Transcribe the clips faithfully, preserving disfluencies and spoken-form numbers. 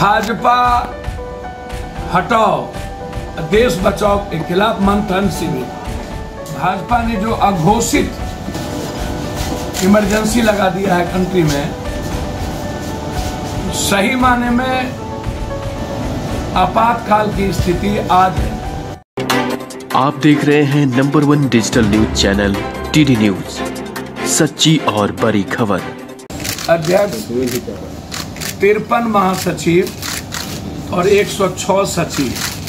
भाजपा हटाओ देश बचाओ के खिलाफ मंथन शिविर। भाजपा ने जो अघोषित इमरजेंसी लगा दिया है कंट्री में, सही माने में आपातकाल की स्थिति आज है। आप देख रहे हैं number one digital news channel TD news, सच्ची और बड़ी खबर। अध्यक्ष, तिरपन महासचिव और एक सौ छह सचिव,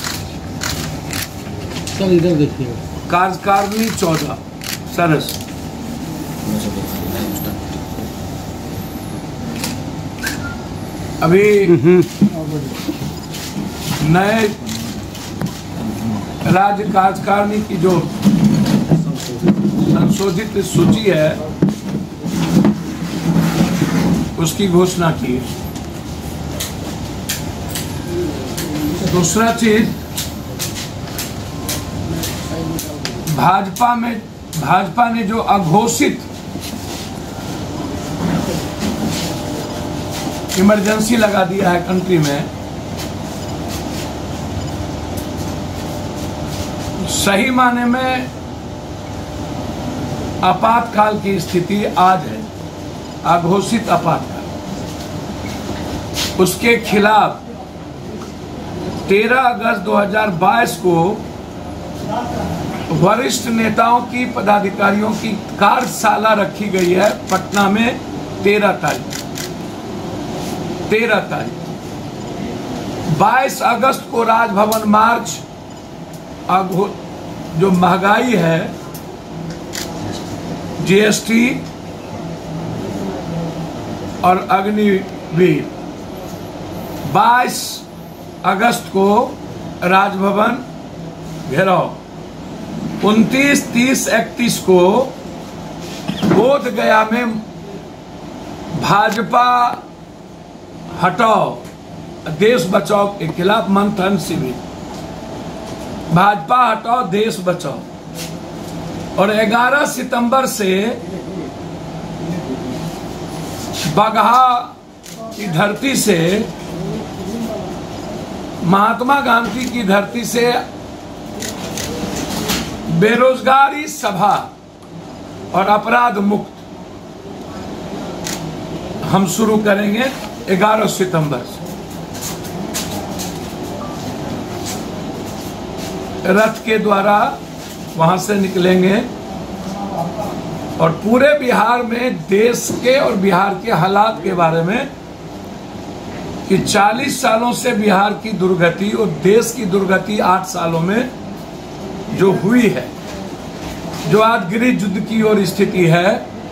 सर इधर देखिए, कार्यकारिणी चौदह सदस्य। अभी नए राज्य कार्यकारिणी की जो संशोधित सूची है उसकी घोषणा की। दूसरा चीज, भाजपा में भाजपा ने जो अघोषित इमरजेंसी लगा दिया है कंट्री में, सही माने में आपातकाल की स्थिति आज है, अघोषित आपातकाल। उसके खिलाफ तेरह अगस्त दो हज़ार बाईस को वरिष्ठ नेताओं की पदाधिकारियों की कार्यशाला रखी गई है पटना में। तेरह तारीख तेरह तारीख बाईस अगस्त को राजभवन मार्च। जो महंगाई है, जीएसटी और अग्निवीर, बाईस अगस्त को राजभवन घेराव। उनतीस, तीस, इकतीस को बोध गया में भाजपा हटाओ देश बचाओ के खिलाफ मंथन शिविर। भाजपा हटाओ देश बचाओ। और ग्यारह सितंबर से बगहा की धरती से, महात्मा गांधी की धरती से बेरोजगारी सभा और अपराध मुक्त हम शुरू करेंगे ग्यारह सितंबर से। रथ के द्वारा वहां से निकलेंगे और पूरे बिहार में देश के और बिहार के हालात के बारे में कि चालीस सालों से बिहार की दुर्गति और देश की दुर्गति आठ सालों में जो हुई है, जो आज गृह युद्ध की ओर स्थिति है,